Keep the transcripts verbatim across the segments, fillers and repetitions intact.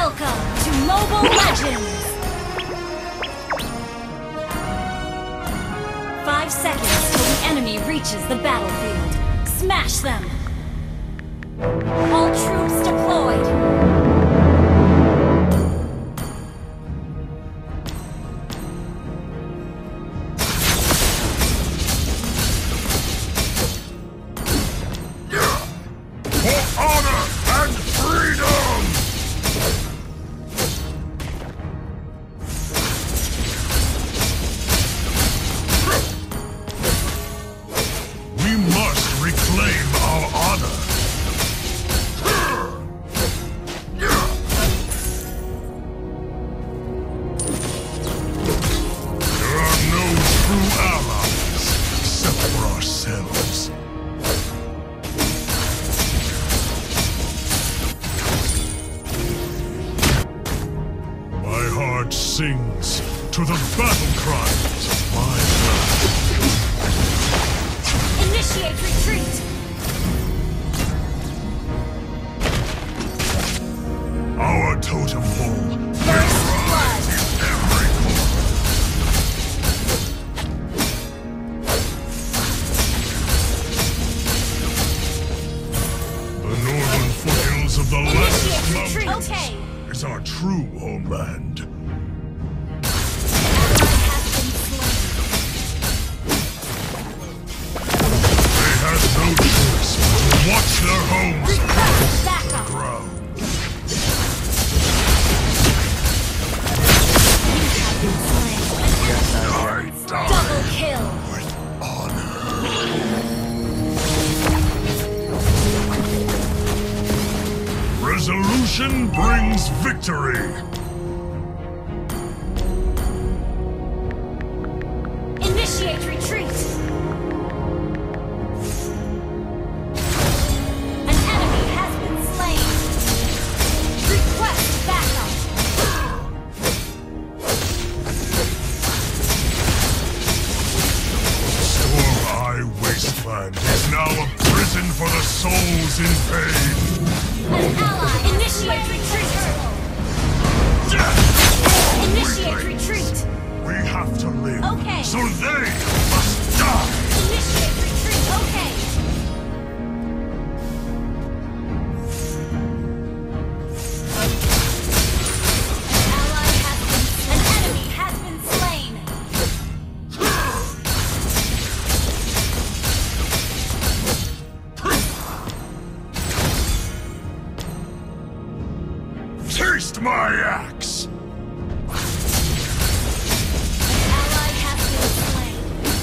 Welcome to Mobile Legends! Five seconds till the enemy reaches the battlefield. Smash them! All troops deployed! Sings to the battle cries of my blood. Initiate retreat! Our totem pole First blood! every corner. The northern foothills of the Last Mountains okay. is our true homeland. Watch their homes burn to the ground. I die Double kill. with honor. Resolution brings victory. Initiate retreat. Is now a prison for the souls in pain. An ally, initiate retreat. Initiate retreat. We have to live. Okay. So they must die. Initiate retreat. Okay. An ally has been. An enemy has been slain. Taste my axe! An ally has been slain.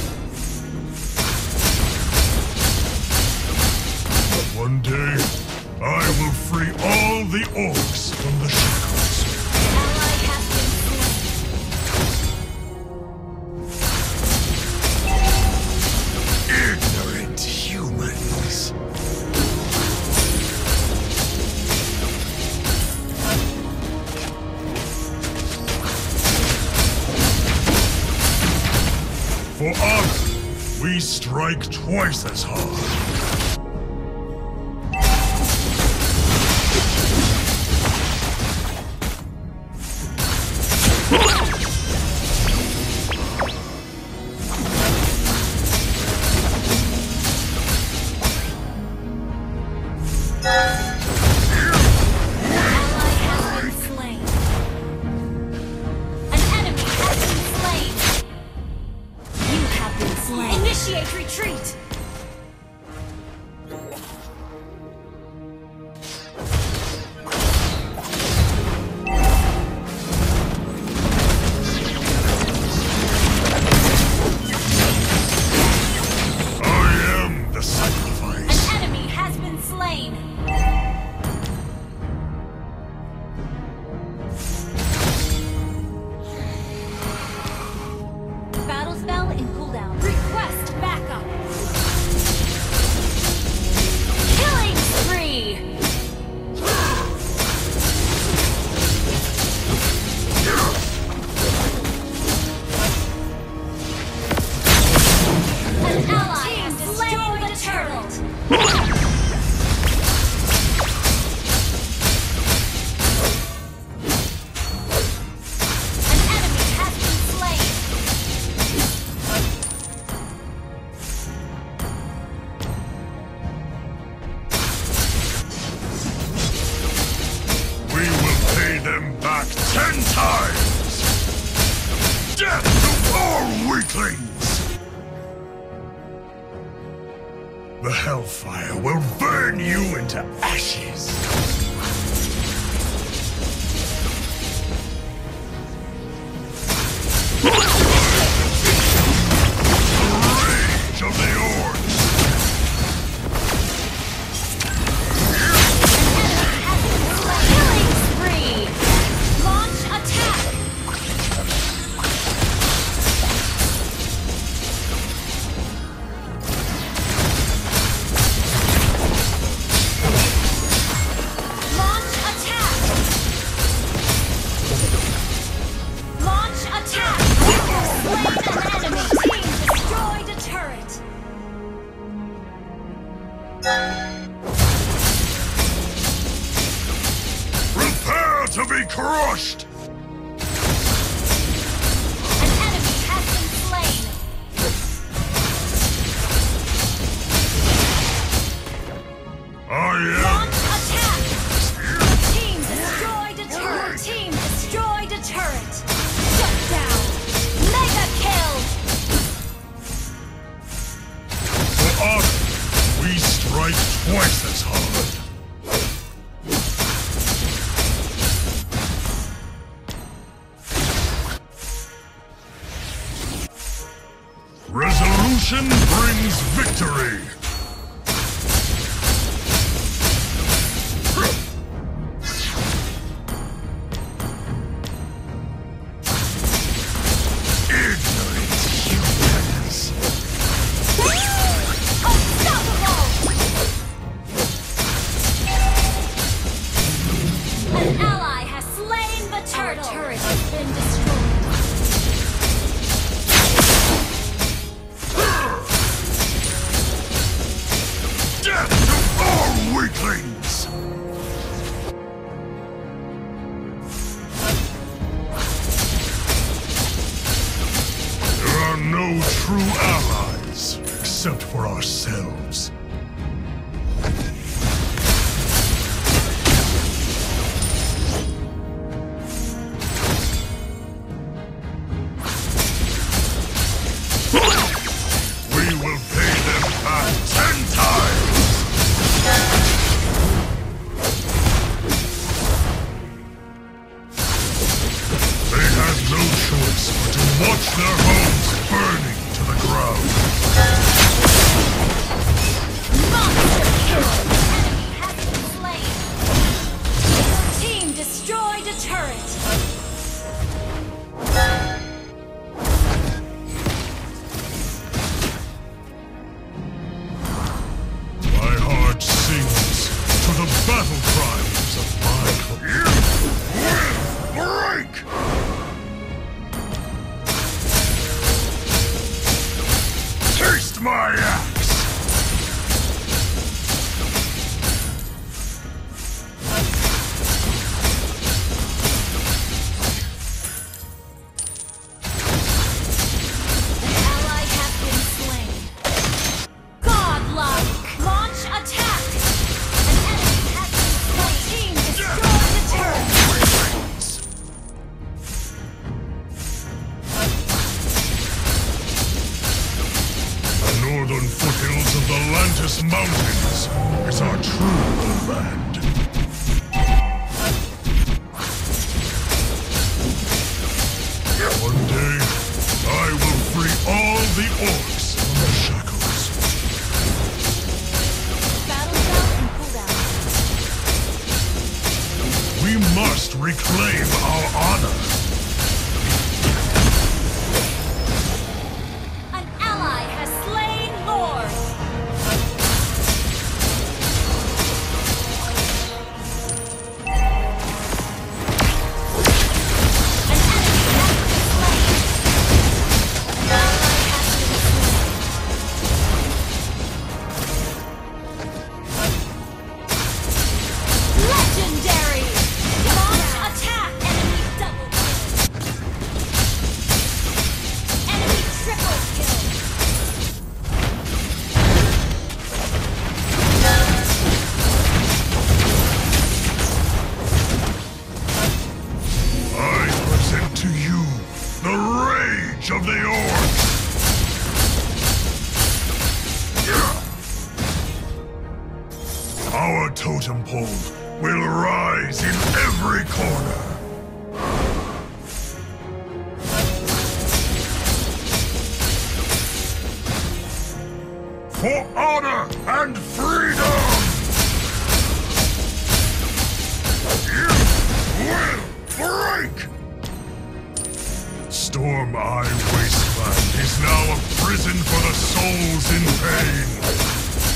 One day, I will free all the orcs from the shackles. An ally has been slain. Ignorant humans. For honor, we strike twice as hard. Initiate retreat! I am the sacrifice. An enemy has been slain! Battle spell in cooldown. Request backup! The Hellfire will burn you into ashes! The rage of the Orcs! Killing spree! Launch attack! Launch attack! Launch attack! Slain an enemy! Team destroyed a turret! Prepare to be crushed! An enemy has been slain! I am... Launch attack! Team destroyed a turret! Team destroyed a turret! Shut down! Mega kill! For honor, we strike twice as hard. Resolution brings victory! Ignorant humans! Unstoppable! An ally has slain the turtle! Our turret has been destroyed! Death to all weaklings! There are no true allies, except for ourselves. We will pay them back ten times! They had no choice but to watch their homes burning to the ground. Monster kill! Enemy has been slain! Your team destroyed a turret! My heart sings to the battle cries of my clan. Break! Taste my axe! An ally has been slain. Godlike! Launch attack! An enemy has been slain. Team destroyed the turret! The northern foothills of the Lantis Mountains is our true homeland. One day, I will free all the orcs from the shackles. Battle spell and cooldown. We must reclaim our honor. An ally has slain Lord! An enemy has been slain! An ally has been slain! Legendary! Launch attack! Enemy double Our totem pole will rise in every corner. For honor and freedom! You will break! Storm Eye Wasteland is now a prison for the souls in pain.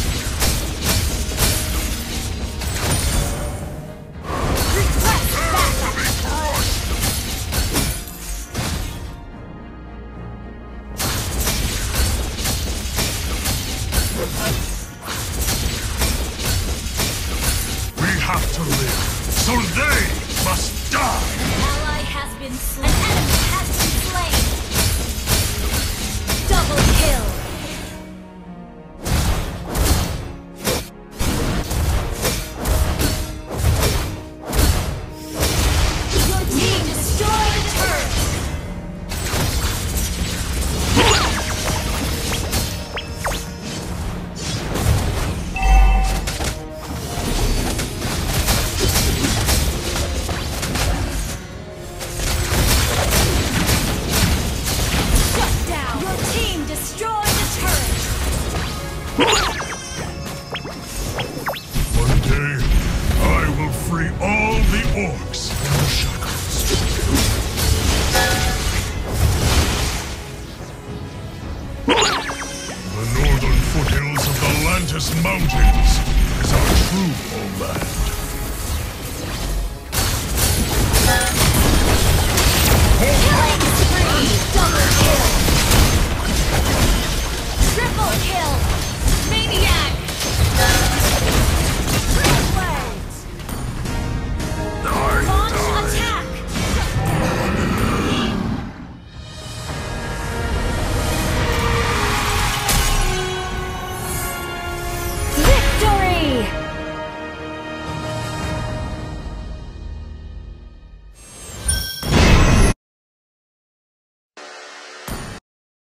We have to live, so they must die! An ally has been slain. An enemy has been slain. Double kill. Your team destroyed a turret. One day, I will free all the orcs from the shackles. The northern foothills of the Lantis Mountains is our true homeland. Killing spree! Double kill! Triple kill!